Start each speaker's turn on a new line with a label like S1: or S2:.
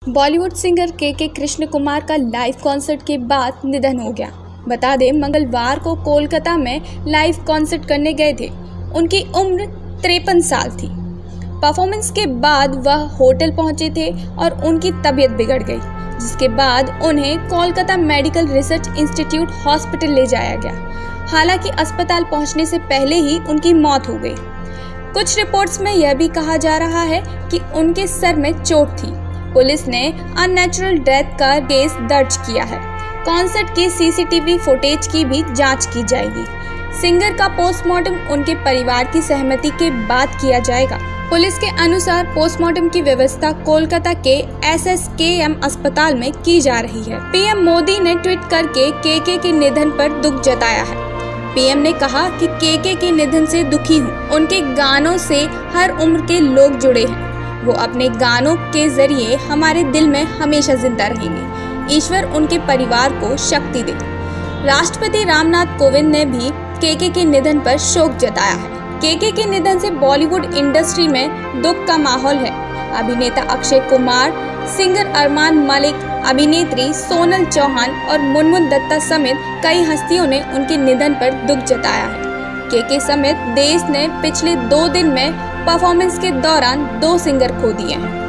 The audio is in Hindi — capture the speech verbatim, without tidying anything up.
S1: बॉलीवुड सिंगर के के कृष्ण कुमार का लाइव कॉन्सर्ट के बाद निधन हो गया। बता दें, मंगलवार को कोलकाता में लाइव कॉन्सर्ट करने गए थे। उनकी उम्र तिरपन साल थी। परफॉर्मेंस के बाद वह होटल पहुंचे थे और उनकी तबीयत बिगड़ गई, जिसके बाद उन्हें Kolkata medical research institute hospital ले जाया गया। हालांकि अस्पताल पहुंचने से पहले ही उनकी मौत हो गई। कुछ रिपोर्ट्स में यह भी कहा जा रहा है कि उनके सर में चोट थी। पुलिस ने अननेचुरल डेथ का केस दर्ज किया है। कॉन्सर्ट की सीसीटीवी फुटेज की भी जांच की जाएगी। सिंगर का पोस्टमार्टम उनके परिवार की सहमति के बाद किया जाएगा। पुलिस के अनुसार पोस्टमार्टम की व्यवस्था कोलकाता के एस एस के एम अस्पताल में की जा रही है। पीएम मोदी ने ट्वीट करके केके के निधन पर दुख जताया है। पीएम ने कहा कि केके के निधन से दुखी हूँ। उनके गानों से हर उम्र के लोग जुड़े हैं। वो अपने गानों के जरिए हमारे दिल में हमेशा जिंदा रहेंगे। ईश्वर उनके परिवार को शक्ति दे। राष्ट्रपति रामनाथ कोविंद ने भी केके के निधन पर शोक जताया है। केके के निधन से बॉलीवुड इंडस्ट्री में दुख का माहौल है। अभिनेता अक्षय कुमार, सिंगर अरमान मलिक, अभिनेत्री सोनल चौहान और मुनमुन दत्ता समेत कई हस्तियों ने उनके निधन पर दुख जताया है। केके समेत देश ने पिछले दो दिन में परफॉर्मेंस के दौरान दो सिंगर खो दिए हैं।